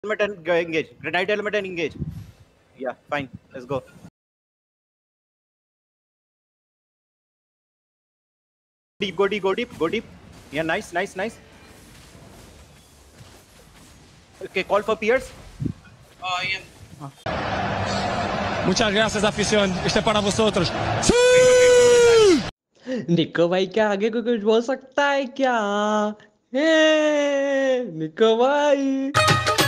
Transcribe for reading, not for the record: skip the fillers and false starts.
Helmet and engage. Grenade helmet and engage. Yeah, fine. Let's go. Deep, go deep, go deep, go deep. Yeah, nice, nice, nice. Okay, call for Pierce. Yeah. Muchas gracias, afición. Este es para vosotros. निको भाई क्या आगे को कुछ बोल सकता है क्या? निको भाई